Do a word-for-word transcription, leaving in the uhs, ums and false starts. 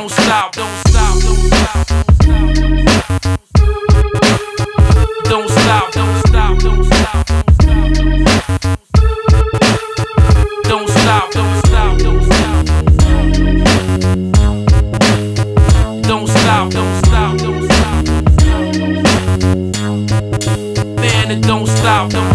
don't stop, don't stop, don't stop, don't stop, don't stop, don't stop, don't stop, don't stop, don't stop, don't stop, don't stop, don't stop, man, it don't stop, don't